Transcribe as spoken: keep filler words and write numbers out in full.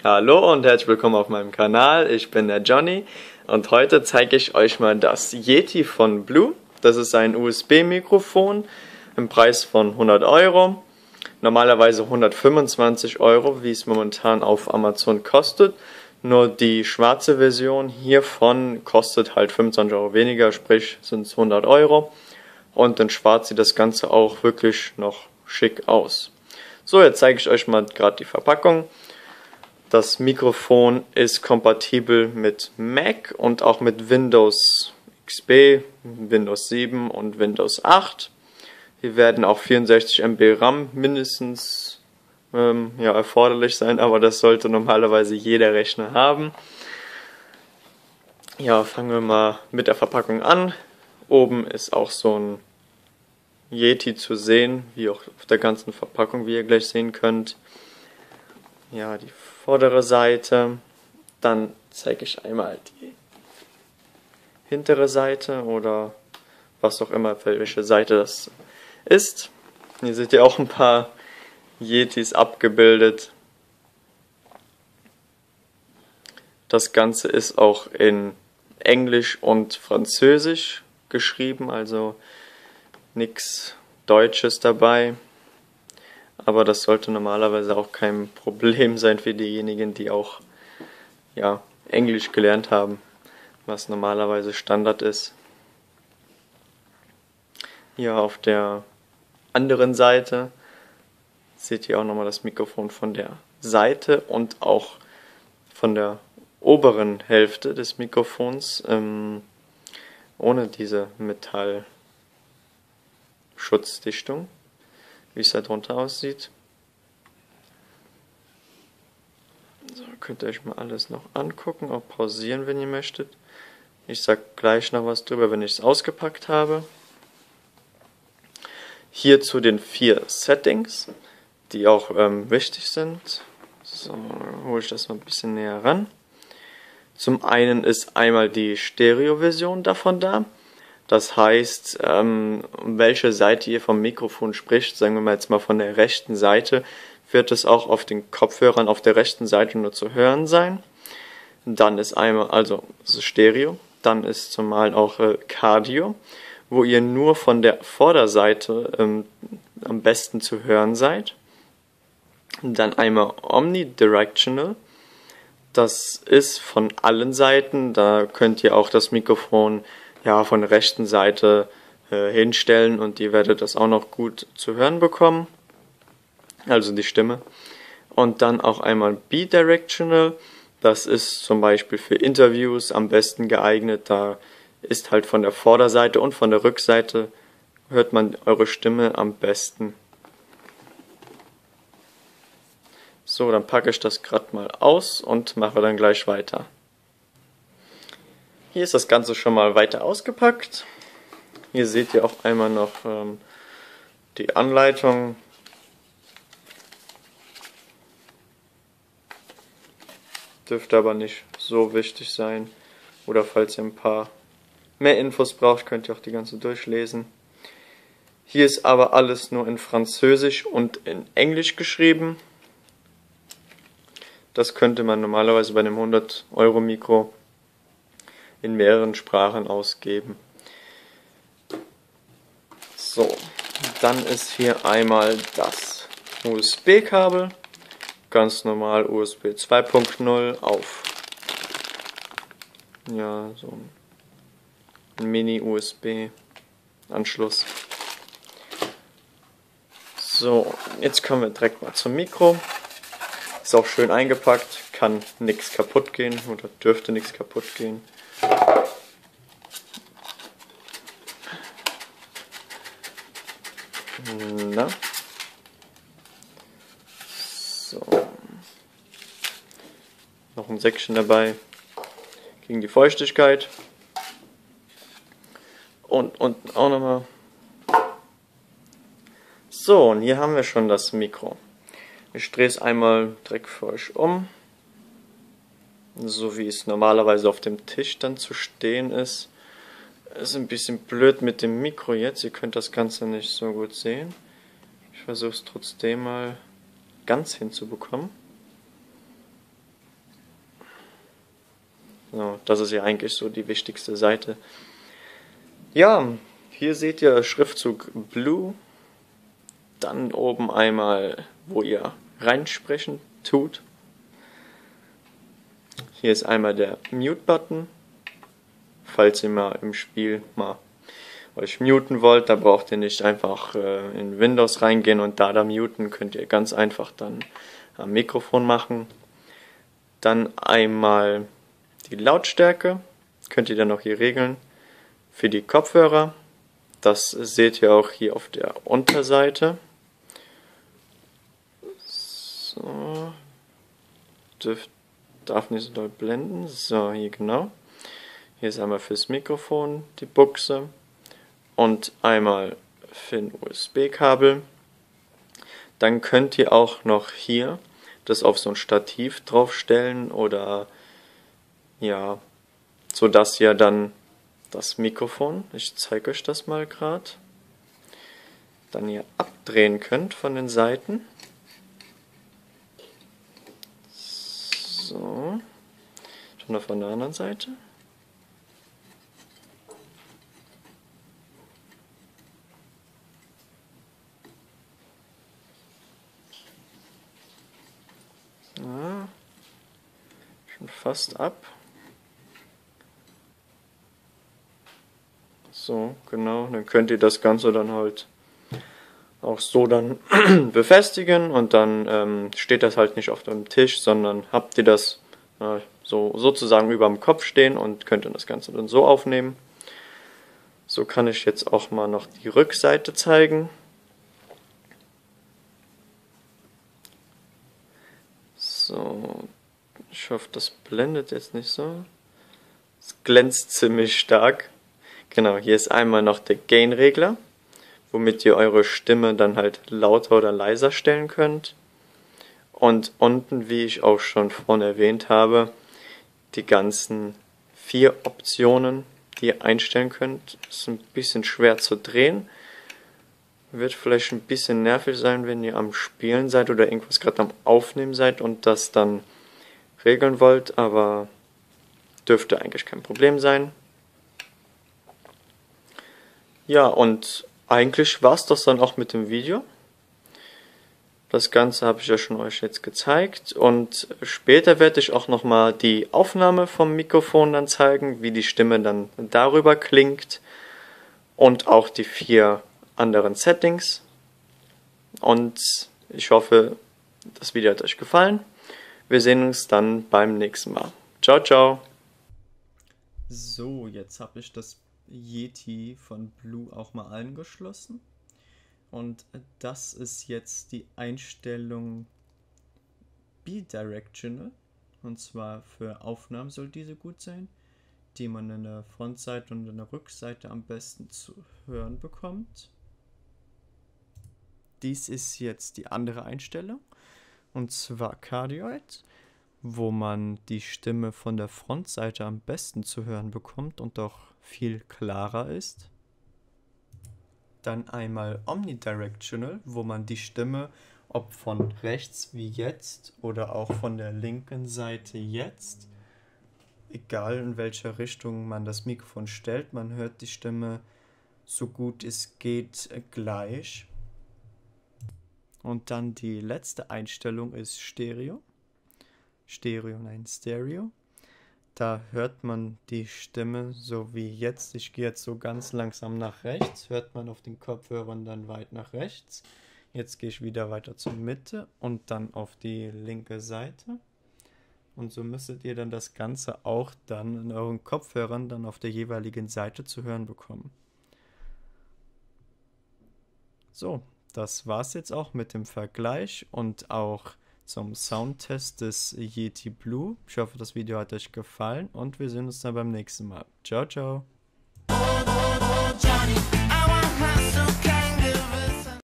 Hallo und herzlich willkommen auf meinem Kanal, ich bin der Johnny und heute zeige ich euch mal das Yeti von Blue. Das ist ein U S B-Mikrofon im Preis von hundert Euro, normalerweise hundertfünfundzwanzig Euro, wie es momentan auf Amazon kostet. Nur die schwarze Version hiervon kostet halt fünfundzwanzig Euro weniger, sprich sind es hundert Euro. Und in schwarz sieht das Ganze auch wirklich noch schick aus. So, jetzt zeige ich euch mal gerade die Verpackung. Das Mikrofon ist kompatibel mit Mac und auch mit Windows X P, Windows sieben und Windows acht. Hier werden auch vierundsechzig Megabyte RAM mindestens ähm, ja, erforderlich sein, aber das sollte normalerweise jeder Rechner haben. Ja, fangen wir mal mit der Verpackung an. Oben ist auch so ein Yeti zu sehen, wie auch auf der ganzen Verpackung, wie ihr gleich sehen könnt. Ja, die vordere Seite, dann zeige ich einmal die hintere Seite oder was auch immer, für welche Seite das ist. Hier seht ihr auch ein paar Yetis abgebildet. Das Ganze ist auch in Englisch und Französisch geschrieben, also nichts Deutsches dabei. Aber das sollte normalerweise auch kein Problem sein für diejenigen, die auch ja, Englisch gelernt haben, was normalerweise Standard ist. Hier auf der anderen Seite seht ihr auch nochmal das Mikrofon von der Seite und auch von der oberen Hälfte des Mikrofons, ähm, ohne diese Metallschutzdichtung, wie es da drunter aussieht. So, könnt ihr euch mal alles noch angucken, auch pausieren, wenn ihr möchtet. Ich sag gleich noch was drüber, wenn ich es ausgepackt habe. Hier zu den vier Settings, die auch ähm, wichtig sind. So, hole ich das mal ein bisschen näher ran. Zum einen ist einmal die Stereo-Version davon da. Das heißt, ähm, um welche Seite ihr vom Mikrofon spricht, sagen wir mal jetzt mal von der rechten Seite, wird es auch auf den Kopfhörern auf der rechten Seite nur zu hören sein. Dann ist einmal, also das ist Stereo, dann ist zumal auch äh, Cardio, wo ihr nur von der Vorderseite ähm, am besten zu hören seid. Dann einmal Omnidirectional, das ist von allen Seiten, da könnt ihr auch das Mikrofon ja, von der rechten Seite äh, hinstellen und ihr werdet das auch noch gut zu hören bekommen, also die Stimme. Und dann auch einmal Bidirectional, das ist zum Beispiel für Interviews am besten geeignet, da ist halt von der Vorderseite und von der Rückseite hört man eure Stimme am besten. So, dann packe ich das gerade mal aus und mache dann gleich weiter. Hier ist das Ganze schon mal weiter ausgepackt. Hier seht ihr auch einmal noch ähm, die Anleitung. Dürfte aber nicht so wichtig sein. Oder falls ihr ein paar mehr Infos braucht, könnt ihr auch die ganze durchlesen. Hier ist aber alles nur in Französisch und in Englisch geschrieben. Das könnte man normalerweise bei einem hundert Euro Mikro in mehreren Sprachen ausgeben. So, dann ist hier einmal das U S B-Kabel, ganz normal U S B zwei Punkt null auf ja, so ein Mini-U S B-Anschluss. So, jetzt kommen wir direkt mal zum Mikro. Ist auch schön eingepackt, kann nichts kaputt gehen oder dürfte nichts kaputt gehen. Na. So. Noch ein Säckchen dabei gegen die Feuchtigkeit. Und unten auch nochmal. So, und hier haben wir schon das Mikro. Ich drehe es einmal direkt für euch um. So wie es normalerweise auf dem Tisch dann zu stehen ist. Ist ein bisschen blöd mit dem Mikro jetzt, ihr könnt das Ganze nicht so gut sehen. Ich versuche es trotzdem mal ganz hinzubekommen. So, das ist ja eigentlich so die wichtigste Seite. Ja, hier seht ihr Schriftzug Blue. Dann oben einmal, wo ihr reinsprechen tut. Hier ist einmal der Mute-Button. Falls ihr mal im Spiel mal euch muten wollt, da braucht ihr nicht einfach äh, in Windows reingehen und da da muten, könnt ihr ganz einfach dann am Mikrofon machen. Dann einmal die Lautstärke, könnt ihr dann auch hier regeln für die Kopfhörer. Das seht ihr auch hier auf der Unterseite. So, dürft, darf nicht so doll blenden. So, hier genau. Hier ist einmal fürs Mikrofon die Buchse und einmal für ein U S B-Kabel. Dann könnt ihr auch noch hier das auf so ein Stativ draufstellen oder ja, so dass ihr dann das Mikrofon, ich zeige euch das mal gerade, dann hier abdrehen könnt von den Seiten. So, schon noch von der anderen Seite. Ja, schon fast ab. So, genau, dann könnt ihr das Ganze dann halt auch so dann befestigen und dann ähm, steht das halt nicht auf dem Tisch, sondern habt ihr das äh, so sozusagen über dem Kopf stehen und könnt ihr das Ganze dann so aufnehmen. So kann ich jetzt auch mal noch die Rückseite zeigen. So, ich hoffe, das blendet jetzt nicht so. Es glänzt ziemlich stark. Genau, hier ist einmal noch der Gain-Regler, womit ihr eure Stimme dann halt lauter oder leiser stellen könnt. Und unten, wie ich auch schon vorhin erwähnt habe, die ganzen vier Optionen, die ihr einstellen könnt. Ist ein bisschen schwer zu drehen. Wird vielleicht ein bisschen nervig sein, wenn ihr am Spielen seid oder irgendwas gerade am Aufnehmen seid und das dann regeln wollt, aber dürfte eigentlich kein Problem sein. Ja, und eigentlich war es das dann auch mit dem Video. Das Ganze habe ich ja schon euch jetzt gezeigt und später werde ich auch nochmal die Aufnahme vom Mikrofon dann zeigen, wie die Stimme dann darüber klingt und auch die vier anderen Settings. Und ich hoffe, das Video hat euch gefallen. Wir sehen uns dann beim nächsten Mal. Ciao, ciao. So, jetzt habe ich das Yeti von Blue auch mal angeschlossen. Und das ist jetzt die Einstellung Bidirectional. Und zwar für Aufnahmen soll diese gut sein, die man in der Frontseite und in der Rückseite am besten zu hören bekommt. Dies ist jetzt die andere Einstellung, und zwar Cardioid, wo man die Stimme von der Frontseite am besten zu hören bekommt und auch viel klarer ist. Dann einmal Omnidirectional, wo man die Stimme, ob von rechts wie jetzt oder auch von der linken Seite jetzt, egal in welcher Richtung man das Mikrofon stellt, man hört die Stimme so gut es geht gleich. Und dann die letzte Einstellung ist Stereo. Stereo, nein, Stereo. Da hört man die Stimme so wie jetzt. Ich gehe jetzt so ganz langsam nach rechts. Hört man auf den Kopfhörern dann weit nach rechts. Jetzt gehe ich wieder weiter zur Mitte und dann auf die linke Seite. Und so müsstet ihr dann das Ganze auch dann in euren Kopfhörern dann auf der jeweiligen Seite zu hören bekommen. So, das war's jetzt auch mit dem Vergleich und auch zum Soundtest des Yeti Blue. Ich hoffe, das Video hat euch gefallen und wir sehen uns dann beim nächsten Mal. Ciao, ciao!